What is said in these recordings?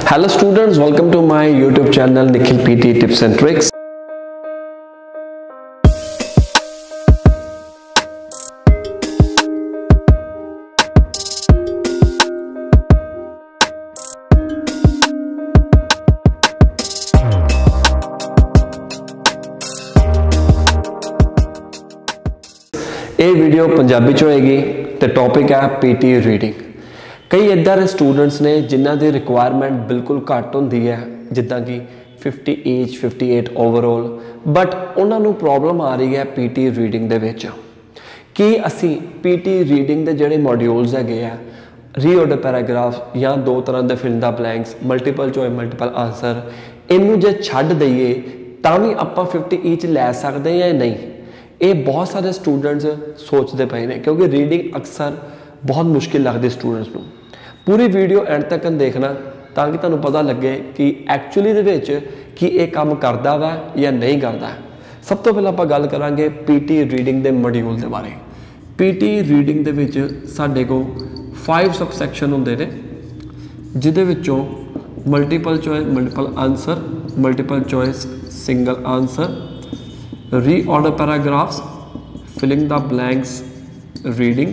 Hello students, welcome to my YouTube channel Nikhil PT Tips and Tricks. ये video Punjabi च होएगी ते topic है PT रीडिंग। कई इदा के स्टूडेंट्स ने जिन्हों की रिक्वायरमेंट बिल्कुल घट होंदी है, जिदा कि 50 एज 58 ओवरऑल, बट उन्होंने प्रॉब्लम आ रही है PT रीडिंग दे विच कि असी PT रीडिंग के जोड़े मॉड्यूल्स है रीड पैराग्राफ या दो तरह के fill the blanks, multiple choice multiple answer, इनू जे छड्ड दईए तां भी आपां 50 ईच लै सकते हैं या नहीं। ये बहुत सारे स्टूडेंट्स सोचते पे ने क्योंकि रीडिंग अक्सर बहुत मुश्किल लगती स्टूडेंट्स को। पूरी वीडियो एंड तक देखना ताकि तुहानूं पता लगे कि एक्चुअली दे विच कि ये काम करता वा या नहीं करता। सब तो पहले आपां गल करांगे PT रीडिंग के मॉड्यूल के बारे। PT रीडिंग दे विच साडे को 5 सब सैक्शन होंदे ने, जिहदे विचों multiple choice multiple answer, multiple choice single answer, reorder paragraphs, filling the blanks reading,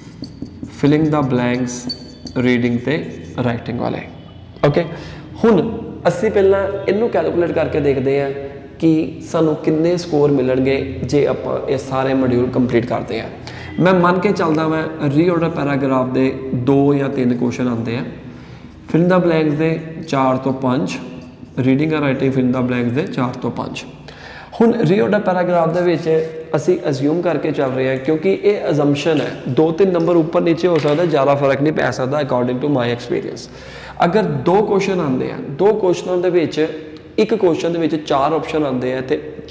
filling the blanks reading ते राइटिंग वाले। ओके, हुण असीं पहलां इनू कैलकुलेट करके देखते हैं कि सानू किन्ने स्कोर मिलणगे जे आपां ये सारे मॉड्यूल कंप्लीट करते हैं। मैं मन के चलदा मैं रीऑर्डर पैराग्राफ दे 2 या 3 क्वेश्चन आते हैं, फिलिंग द ब्लैंक्स दे 4 तो 5, रीडिंग और राइटिंग फिलिंग द ब्लैंक्स दे 4 तो 5। हुण रीऑर्डर पैराग्राफ दे विच असी अज्यूम करके चल रहे हैं क्योंकि ये अजम्पशन है 2-3 नंबर ऊपर नीचे हो सकता है, ज़्यादा फर्क नहीं पै सकता अकॉर्डिंग टू माई एक्सपीरियंस। अगर 2 क्वेश्चन आते हैं, 2 क्वेश्चनों के विच एक क्वेश्चन के विच 4 ऑप्शन आते हैं तो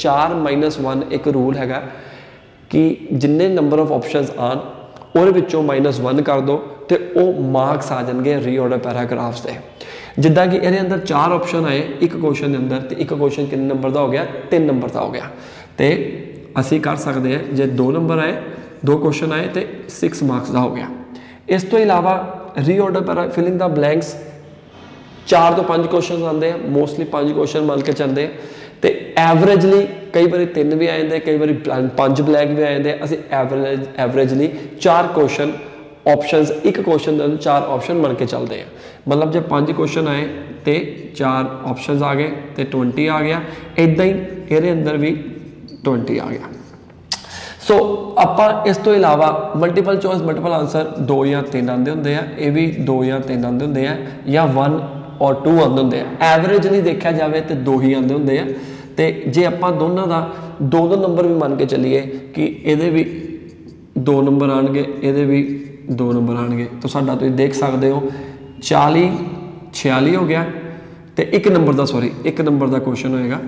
4-1 एक रूल है कि जिन्ने नंबर ऑफ ऑप्शनस आन उहदे विचों -1 कर दो तो वह मार्क्स आ जाएंगे रीऑर्डर पैराग्राफ्स के। जिदा कि ये अंदर 4 ऑप्शन आए एक क्वेश्चन के अंदर, तो एक क्वेश्चन कितने नंबर का हो गया, 3 नंबर का हो गया। तो असी कर सकते हैं जो 2 नंबर आए, 2 क्वेश्चन आए तो 6 मार्क्स का हो गया। इस तो इलावा रीऑर्डर फिलिंग द ब्लैंक्स 4 तो 5 क्वेश्चन आते हैं, मोस्टली 5 क्वेश्चन मान के चलते हैं। तो एवरेजली कई बार 3 भी आ जाते, कई बार 5 ब्लैंक भी आ जाते। असी एवरेजली 4 क्वेश्चन ऑप्शनस, एक क्वेश्चन के अंदर 4 ऑप्शन बन के चलते हैं। मतलब जब 5 क्वेश्चन आए तो 4 ऑप्शनस आ गए तो 20 आ गया। इदा ही ये अंदर भी 20 आ गया। सो आप इस तो इलावा मल्टीपल चॉइस मल्टीपल आंसर 2 या 3 आते होंगे, ये भी 2 या 3 आते होंगे या 1 और 2 आते होंगे। एवरेजली देखा जाए तो 2 ही आते होंगे। तो जे आप दोनों का 2-2 नंबर भी मान के चलीए कि ये भी 2 नंबर आएंगे, ये भी 2 नंबर आएंगे, तो साडा तुसीं देख सकते हो 40-46 हो गया। तो एक नंबर का एक नंबर का क्वेश्चन होएगा,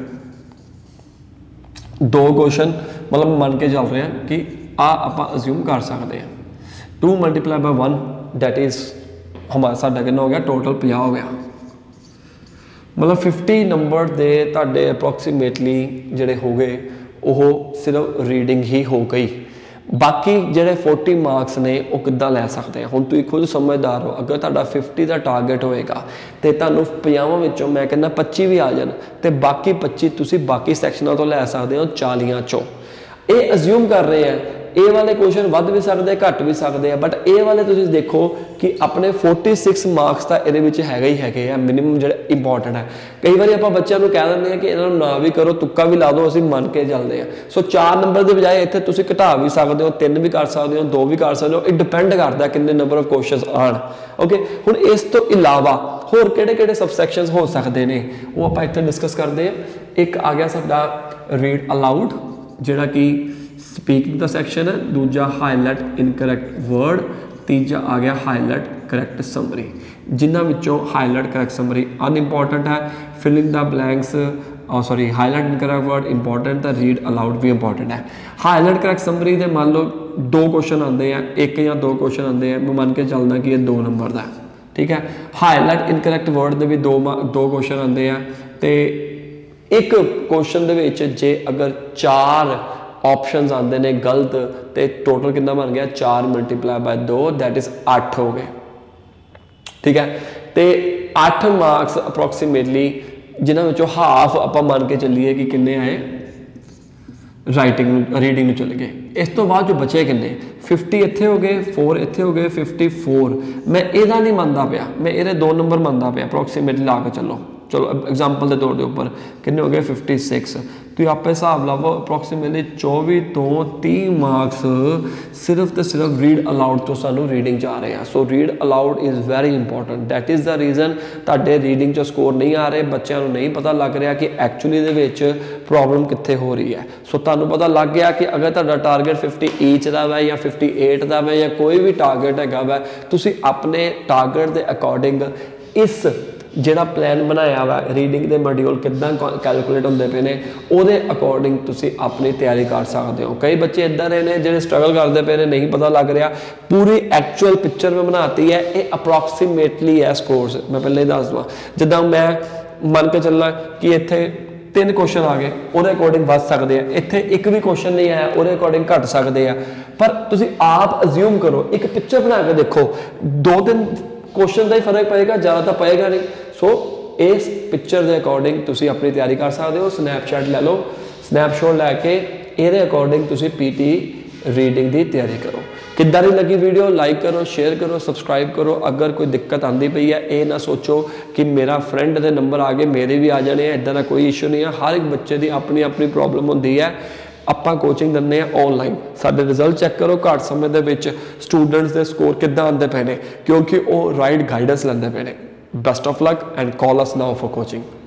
2 क्वेश्चन मतलब मान के चल रहे हैं कि आप अज्यूम कर सकते हैं 2 × 1 दैट इज हमारा साडा कितना हो गया, टोटल 50 हो गया। मतलब 50 नंबर दे तुहाडे अप्रोक्सीमेटली जिहड़े हो गए वो सिर्फ रीडिंग ही हो गई। बाकी जिहड़े 40 मार्क्स ने वो किद्दां लै सकते हैं। हुण तुसीं खुद समझदार हो, अगर तुहाडा 50 का टारगेट होएगा तो तुहानूं 50 विचों मैं कहना 25 भी आ जान तो बाकी 25 तुसीं बाकी सैक्शनों तो लै सकते हो 40 चों। ये अज्यूम कर रहे हैं ए वाले क्वेश्चन वध भी सकते घट भी सकते हैं, बट ए वाले तुसीं देखो कि अपने 46 मार्क्स तो ये है मिनीमम जो इंपॉर्टेंट है। कई बार आप बच्चों को कह देंगे कि इन्होंने ना भी करो, तुक्का भी ला दो, असीं मन के चलते हैं। सो 4 नंबर के बजाय इतने तुसीं घटा भी सकते हो, 3 भी कर सकते हो, 2 भी कर सकते हो। ये डिपेंड करता है कितने नंबर ऑफ क्वेश्चन आन। ओके, हुण इस तो इलावा होर किहड़े सबसैक्शनस हो सकते हैं वो आप इत्थे डिस्कस करते हैं। एक आ गया साडा रीड अलाउड जिहड़ा कि स्पीकिंग का सैक्शन है, दूजा हाईलाइट इनकरैक्ट वर्ड, तीजा आ गया हाईलाइट करैक्ट समरी, जिन्हां विचों हाईलाइट करैक्ट समरी अनइंपॉर्टेंट है, filling the blanks sorry highlight incorrect word important है, रीड अलाउड भी इंपॉर्टेंट है। हाईलाइट करैक्ट समरी दे मान लो 2 क्वेश्चन आते हैं, 1 या 2 क्वेश्चन आते हैं, मैं मान के चलना कि ये 2 नंबर का है, ठीक है। हाईलाइट इनकरैक्ट वर्ड के भी 2 क्वेश्चन आते हैं, तो एक क्वेश्चन के जे अगर 4 ऑप्शनस आते हैं गलत तो टोटल कितना बन गया 4 × 2 दैट इज 8 हो गए, ठीक है। तो 8 मार्क्स अप्रोक्सीमेटली जिन्होंने विचों हाफ आप मान के चलीए कि किन्ने आए राइटिंग रीडिंग चले गए। इस तो बाद जो बचे किन्ने 50 इत्थे हो गए, 4 इत्थे हो गए, 54 मैं इहदा नहीं मानता पाया, मैं ये 2 नंबर मानता पाया अप्रोक्सीमेटली ला के चलो एग्जाम्पल के तौर के उपर किन्ने हो गए 56। तो आप हिसाब लावो अप्रोक्सीमेटली 24 तो 30 मार्क्स सिर्फ तो सिर्फ रीड अलाउड तो सानू रीडिंग जा रहे हैं। So read aloud is very important, that is the reason तुहाडे रीडिंग च स्कोर नहीं आ रहे, बच्चों को नहीं पता लग रहा कि एक्चुअली दे विच प्रॉब्लम कित्थे हो रही है। सो तुहानू पता लग गया कि अगर तुहाडा टारगेट 50 ईच का वै या 58 का वै या कोई भी टारगेट है वै, तुसीं अपने टारगेट के अकॉर्डिंग इस जिहड़ा प्लान बनाया वा रीडिंग के मॉड्यूल किद्दां कैलकुलेट होंदे पे ने उहदे अकॉर्डिंग तुसीं अपनी तैयारी कर सकते हो। कई बच्चे इधर रहे ने जिहड़े स्ट्रगल करते पे ने, नहीं पता लग रहा, पूरी एक्चुअल पिक्चर में बनाती है, ये अप्रोक्सीमेटली है स्कोर्स। मैं पहले ही दस दूँ जिद्दां मैं मन के चलना कि इत्थे 3 क्वेश्चन आ गए उहदे अकॉर्डिंग बच सकते हैं, इत्थे एक भी क्वेश्चन नहीं आया उहदे अकॉर्डिंग घट सकते हैं। पर तुसीं आप अज्यूम करो, एक पिक्चर बना के देखो, 2-3 क्वेश्चन का ही फर्क पएगा, ज़्यादा तो पएगा नहीं। सो इस पिक्चर के अकॉर्डिंग तुसीं अपनी तैयारी कर सकते हो। स्नैपशॉट ले लो, स्नैपशॉट लैके ये अकॉर्डिंग तुसीं पीटी रीडिंग की तैयारी करो। किद्दां दी लगी वीडियो लाइक करो, शेयर करो, सबसक्राइब करो। अगर कोई दिक्कत आती पई है ये ना सोचो कि मेरा फ्रेंड के नंबर आ गए मेरे भी आ जाने हैं, इदां दा कोई इशू नहीं है। हर एक बच्चे की अपनी अपनी प्रॉब्लम होंदी है। ਆਪਾਂ कोचिंग ਦਿੰਦੇ ਆ ऑनलाइन, साडे रिजल्ट चैक करो, घट समय ਦੇ ਵਿੱਚ स्टूडेंट्स ਦੇ ਸਕੋਰ ਕਿੱਦਾਂ ਆਉਂਦੇ ਪਏ ਨੇ, ਕਿਉਂਕਿ ਉਹ ਰਾਈਟ ਗਾਈਡੈਂਸ ਲੈਂਦੇ ਪਏ ਨੇ। Best of luck and call us now for coaching.